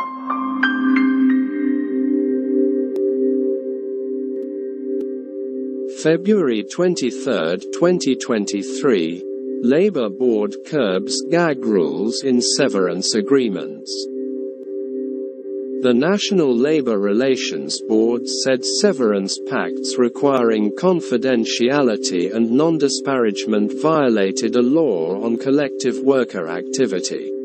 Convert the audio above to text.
February 23, 2023. Labour Board curbs gag rules in severance agreements. The National Labour Relations Board said severance pacts requiring confidentiality and non-disparagement violated a law on collective worker activity.